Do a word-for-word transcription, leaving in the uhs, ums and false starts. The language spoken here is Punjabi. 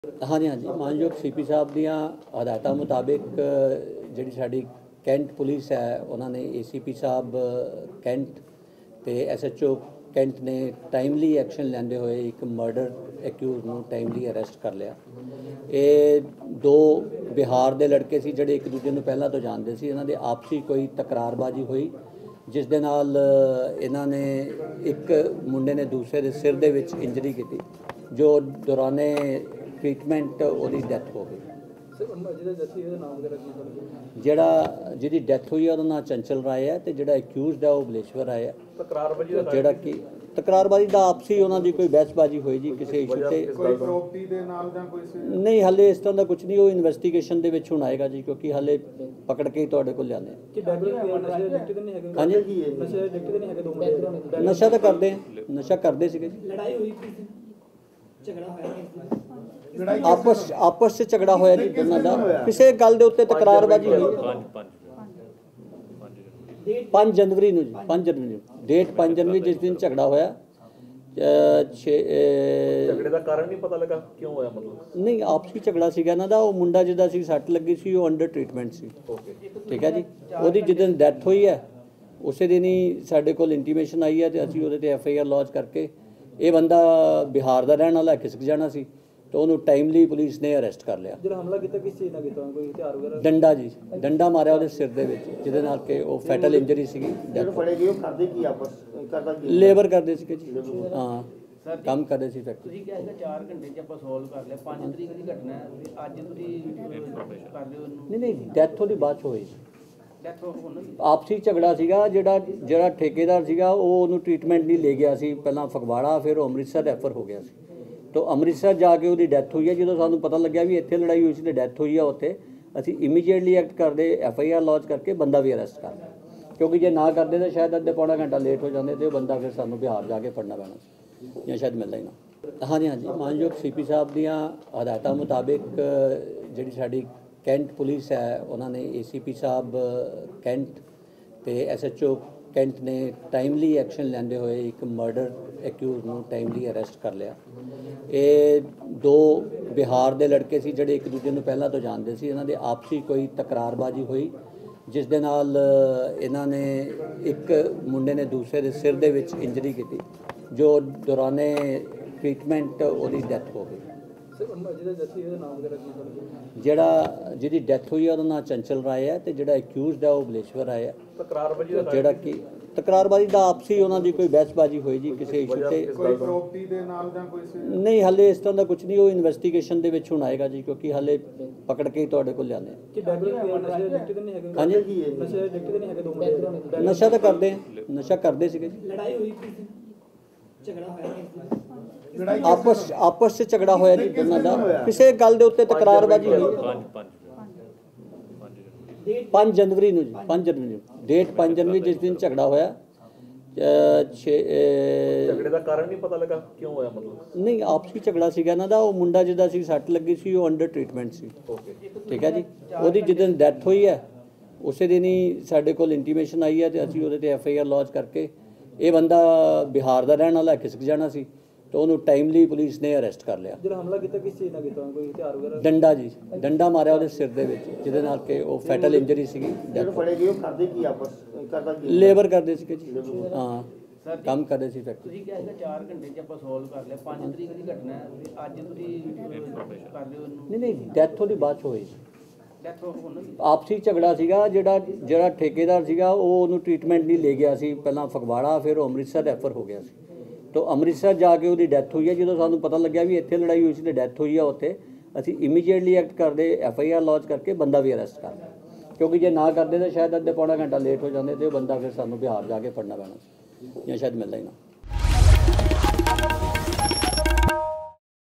हाँ जी हाँ जी मानयोग सी पी साहब दियाँ हदायतां मुताबिक जिहड़ी साडी कैंट पुलिस है उन्होंने ए सी पी साहब कैंट ते एस एच ओ कैंट ने टाइमली एक्शन लैंदे हुए एक मर्डर एक्यूज नूं टाइमली अरेस्ट कर लिया। ये दो बिहार के लड़के सी जिहड़े एक दूजे नूं पहलां तो जानते सी। इन्हां दे आपसी कोई तकरारबाजी हुई जिस दे नाल इन्हां ने एक मुंडे ने दूसरे दे सिर दे विच इंजरी की जो दौराने ट्रीटमेंट ਉਹਦੀ ਡੈਥ ਹੋ ਗਈ। ਜਿਹੜਾ ਜਿਹਦੀ ਡੈਥ ਹੋਈ ਹੈ ਉਹਦਾ ਨਾਮ ਚੰਚਲ ਰਾਏ ਹੈ ਤੇ ਜਿਹੜਾ ਅਕਿਊਜ਼ਡ ਹੈ ਉਹ ਬਲੇਸ਼ਵਰ ਰਾਏ ਹੈ। ਤਕਰਾਰਬਾਜੀ ਦਾ ਜਿਹੜਾ ਕਿ ਤਕਰਾਰਬਾਜੀ ਦਾ ਆਪਸੀ ਉਹਨਾਂ ਦੀ ਕੋਈ ਬਹਿਸਬਾਜੀ ਹੋਈ ਜੀ ਕਿਸੇ ਇਸ਼ੂ ਤੇ ਕੋਈ ਪ੍ਰੋਪਰਟੀ ਦੇ ਨਾਲ ਜਾਂ ਕੋਈ ਨਹੀਂ ਹਾਲੇ ਇਸ ਤਰ੍ਹਾਂ ਦਾ ਕੁਝ ਨਹੀਂ। ਉਹ ਇਨਵੈਸਟੀਗੇਸ਼ਨ ਦੇ ਵਿੱਚ ਹੁਣ ਆਏਗਾ ਜੀ ਕਿਉਂਕਿ ਹਾਲੇ ਪਕੜ ਕੇ ਹੀ ਤੁਹਾਡੇ ਕੋਲ ਲਿਆਉਂਦੇ ਹਾਂਜੀ। ਨਸ਼ਾ ਤਾਂ ਕਰਦੇ ਨਸ਼ਾ ਕਰਦੇ ਸੀਗੇ ਜੀ। ਲੜਾਈ ਹੋਈ ਸੀ ਝਗੜਾ ਹੋਇਆ आपस आपस से झगड़ा होया जी दोनों का किसी गल के उत्ते तकरारबाजी हुई पाँच जनवरी नूं जी पाँच जनवरी डेट पाँच जनवरी जिस दिन झगड़ा होया झगड़े का कारण नहीं पता लगा क्यों होया मतलब नहीं आपसी झगड़ा सीगा इन्हां दा। वो मुंडा जिहदा सी सੱਟ लगी सी वो अंडर ट्रीटमेंट सी ठीक है जी। ਉਹਦੀ जिस दिन डैथ हुई है उसे दिन ही साडे कोल इंटीमेशन आई है तो असीं ਉਹਦੇ ते एफ आई आर लॉन्च करके ये बंदा बिहार का रहने वाला खिसक जाना सी तो उन्होंने टाइमली पुलिस ने अरेस्ट कर लिया। ਜਿਹੜਾ ਹਮਲਾ ਕੀਤਾ ਕਿਸ ਚੀਜ਼ ਨਾਲ ਕੀਤਾ ਕੋਈ ਹਥਿਆਰ ਵਗੈਰਾ डंडा जी डंडा मारिया ਉਹਦੇ ਸਿਰ ਦੇ ਵਿੱਚ ਜਿਹਦੇ ਨਾਲ ਕਿ ਉਹ ਫੈਟਲ ਇੰਜਰੀ ਸੀਗੀ। ਜਿਹੜੇ ਫੜੇ ਗਏ ਉਹ ਕਰਦੇ ਕੀ ਆਪਸ ਕਰਦਾ ਕੀ ਲੇਬਰ ਕਰਦੇ ਸੀਗੇ ਜੀ ਹਾਂ ਕੰਮ ਕਰਦੇ ਸੀ ਫੈਕਟਰੀ। ਤੁਸੀਂ ਕਿਹਾ ਸੀਗਾ ਚਾਰ ਘੰਟੇ 'ਚ ਆਪਾਂ ਸੋਲਵ ਕਰ ਲਿਆ। ਪੰਜ ਤਰੀਕ ਦੀ ਘਟਨਾ ਹੈ ਤੇ ਅੱਜ ਤੁਸੀਂ ਕਰ ਰਹੇ ਹੋ ਇਹਨੂੰ। ਨਹੀਂ ਨਹੀਂ ਡੈਥ ਉਹਦੀ ਬਾਅਦ 'ਚ ਹੋਈ ਸੀ। ਡੈਥ ਹੋਣ ਆਪਸੀ ਝਗੜਾ ਸੀਗਾ ਜਿਹੜਾ ਜਿਹੜਾ ਠੇਕੇਦਾਰ ਸੀਗਾ ਉਹ ਉਹਨੂੰ ਟ੍ਰੀਟਮੈਂਟ ਨਹੀਂ ਲੈ ਗਿਆ ਸੀ ਪਹਿਲਾਂ ਫਗਵਾੜਾ ਫਿਰ ਉਹ ਅੰਮ੍ਰਿਤਸਰ ਰੈਫਰ ਹੋ ਗਿਆ ਸੀ। तो अमृतसर जाके ਉਹਦੀ ਡੈਥ ਹੋਈ ਹੈ। ਜਦੋਂ ਸਾਨੂੰ ਪਤਾ ਲੱਗਿਆ ਵੀ ਇੱਥੇ ਲੜਾਈ ਹੋਈ ਸੀ ਤੇ ਡੈਥ ਹੋਈ ਆ ਉੱਥੇ ਅਸੀਂ ਇਮੀਡੀਏਟਲੀ ਐਕਟ ਕਰਦੇ ਐਫ ਆਈ ਆਰ ਲੌਂਚ ਕਰਕੇ ਬੰਦਾ ਵੀ ਅਰੈਸਟ ਕਰ ਲਿਆ ਕਿਉਂਕਿ ਜੇ ਨਾ ਕਰਦੇ ਤਾਂ ਸ਼ਾਇਦ ਅੱਧੇ ਪੌਣਾ ਘੰਟਾ ਲੇਟ ਹੋ ਜਾਂਦੇ ਤੇ ਉਹ ਬੰਦਾ ਫਿਰ ਸਾਨੂੰ ਬਿਹਾਰ ਜਾ ਕੇ ਫੜਨਾ ਪੈਣਾ ਸੀ ਜਾਂ ਸ਼ਾਇਦ ਮਿਲਦਾ ਹੀ ਨਾ। ਹਾਂਜੀ ਹਾਂਜੀ ਮਾਨਯੋਗ ਸੀ ਪੀ ਸਾਹਿਬ ਦੀਆਂ ਹਦਾਇਤਾਂ ਮੁਤਾਬਿਕ ਜਿਹੜੀ ਸਾਡੀ ਕੈਂਟ ਪੁਲਿਸ ਹੈ ਉਹਨਾਂ ਨੇ ਏ ਸੀ ਪੀ ਸਾਹਿਬ ਕੈਂਟ ਤੇ ਐਸ ਐਚ ਓ कैंट ने टाइमली एक्शन लैंदे हुए एक मर्डर एक्यूज नूं टाइमली अरेस्ट कर लिया। ये दो बिहार के लड़के सी जिहड़े एक दूजे नूं पहलां तो जानते सी। इन्हां दे आपसी कोई तकरारबाजी हुई जिस दे नाल इन्हां ने एक मुंडे ने दूसरे दे सिर दे विच इंजरी की जो दौराने ट्रीटमेंट ਉਹਦੀ ਡੈਥ ਹੋ ਗਈ। ਜਿਹੜਾ ਜਿਹਦੀ ਡੈਥ ਹੋਈ ਹੈ ਉਹਦਾ ਨਾਮ ਚੰਚਲ ਰਾਏ ਹੈ ਤੇ ਜਿਹੜਾ ਅਕਿਊਜ਼ਡ ਹੈ ਉਹ ਬਲੇਸ਼ਵਰ ਰਾਏ ਹੈ। ਤਕਰਾਰਬਾਜੀ ਦਾ ਜਿਹੜਾ ਕਿ ਤਕਰਾਰਬਾਜੀ ਦਾ ਆਪਸੀ ਉਹਨਾਂ ਦੀ ਕੋਈ ਬਹਿਸਬਾਜੀ ਹੋਈ ਜੀ ਕਿਸੇ ਇਸ਼ੂ ਤੇ ਕੋਈ ਪ੍ਰੋਪਰਟੀ ਦੇ ਨਾਲ ਜਾਂ ਕੋਈ ਨਹੀਂ ਹਾਲੇ ਇਸ ਤਰ੍ਹਾਂ ਦਾ ਕੁਝ ਨਹੀਂ। ਉਹ ਇਨਵੈਸਟੀਗੇਸ਼ਨ ਦੇ ਵਿੱਚ ਹੁਣ ਆਏਗਾ ਜੀ ਕਿਉਂਕਿ ਹਾਲੇ ਪਕੜ ਕੇ ਹੀ ਤੁਹਾਡੇ ਕੋਲ ਲਿਆਉਂਦੇ ਕਿ ਡੈਗੂਲਰ ਨਸ਼ੇ ਦੇ ਡਿਕਟ ਨਹੀਂ ਹੈਗੇ ਹਾਂਜੀ ਨਸ਼ੇ ਦੇ ਡਿਕਟ ਨਹੀਂ ਹੈਗੇ ਦੋ ਮੁੰਡੇ ਨਸ਼ਾ ਤਾਂ ਕਰਦੇ ਨਸ਼ਾ ਕਰਦੇ ਸੀਗੇ ਜੀ। ਲੜਾਈ ਹੋਈ ਸੀ ਝਗੜਾ ਹੋਇਆ आपस आपस से झगड़ा होया जी दोनों का किसी गल के उत्ते तकरारबाजी हुई पाँच जनवरी नूं जी पाँच जनवरी डेट पाँच जनवरी जिस दिन झगड़ा होया झगड़े का कारण नहीं पता लगा क्यों होया मतलब नहीं आपसी झगड़ा सीगा इन्हां दा। वो मुंडा जिहदा सी सੱਟ लगी सी वो अंडर ट्रीटमेंट सी ठीक है जी। ਉਹਦੀ जिस दिन डैथ हुई है उसे दिन ही साडे कोल इंटीमेशन आई है तो असीं ਉਹਦੇ ते एफ आई आर लॉन्च करके ये बंदा बिहार का रहने वाला खिसक जाना सी तो उन्होंने टाइमली पुलिस ने अरेस्ट कर लिया। ਜਿਹੜਾ ਹਮਲਾ ਕੀਤਾ ਕਿਸ ਚੀਜ਼ ਨਾਲ ਕੀਤਾ ਕੋਈ ਹਥਿਆਰ ਵਗੈਰਾ डंडा जी डंडा मारिया ਉਹਦੇ ਸਿਰ ਦੇ ਵਿੱਚ ਜਿਹਦੇ ਨਾਲ ਕਿ ਉਹ ਫੈਟਲ ਇੰਜਰੀ ਸੀਗੀ। ਜਿਹੜੇ ਫੜੇ ਗਏ ਉਹ ਕਰਦੇ ਕੀ ਆਪਸ ਕਰਦਾ ਕੀ ਲੇਬਰ ਕਰਦੇ ਸੀਗੇ ਜੀ ਹਾਂ ਕੰਮ ਕਰਦੇ ਸੀ ਫੈਕਟਰੀ। ਤੁਸੀਂ ਕਿਹਾ ਸੀਗਾ ਚਾਰ ਘੰਟੇ 'ਚ ਆਪਾਂ ਸੋਲਵ ਕਰ ਲਿਆ। ਪੰਜ ਤਰੀਕ ਦੀ ਘਟਨਾ ਹੈ ਤੇ ਅੱਜ ਤੁਸੀਂ ਕਰ ਰਹੇ ਹੋ ਇਹਨੂੰ। ਨਹੀਂ ਨਹੀਂ ਡੈਥ ਉਹਦੀ ਬਾਅਦ 'ਚ ਹੋਈ ਸੀ। ਡੈਥ ਹੋਣ ਆਪਸੀ ਝਗੜਾ ਸੀਗਾ ਜਿਹੜਾ ਜਿਹੜਾ ਠੇਕੇਦਾਰ ਸੀਗਾ ਉਹ ਉਹਨੂੰ ਟ੍ਰੀਟਮੈਂਟ ਨਹੀਂ ਲੈ ਗਿਆ ਸੀ ਪਹਿਲਾਂ ਫਗਵਾੜਾ ਫਿਰ ਉਹ ਅੰਮ੍ਰਿਤਸਰ ਰੈਫਰ ਹੋ ਗਿਆ ਸੀ तो अमृतसर जाके ਉਹਦੀ ਡੈਥ ਹੋਈ ਹੈ। ਜਦੋਂ ਸਾਨੂੰ ਪਤਾ ਲੱਗਿਆ ਵੀ ਇੱਥੇ ਲੜਾਈ ਹੋਈ ਸੀ ਤੇ ਡੈਥ ਹੋਈ ਆ ਉੱਥੇ ਅਸੀਂ ਇਮੀਡੀਏਟਲੀ ਐਕਟ ਕਰਦੇ ਐਫ ਆਈ ਆਰ ਲੌਂਚ ਕਰਕੇ ਬੰਦਾ ਵੀ ਅਰੈਸਟ ਕਰ ਲਿਆ ਕਿਉਂਕਿ ਜੇ ਨਾ ਕਰਦੇ ਤਾਂ ਸ਼ਾਇਦ ਅੱਧੇ ਪੌਣਾ ਘੰਟਾ ਲੇਟ ਹੋ ਜਾਂਦੇ ਤੇ ਉਹ ਬੰਦਾ ਫਿਰ ਸਾਨੂੰ ਬਿਹਾਰ ਜਾ ਕੇ ਫੜਨਾ ਪੈਣਾ ਸੀ ਜਾਂ ਸ਼ਾਇਦ ਮਿਲਦਾ ਹੀ ਨਾ।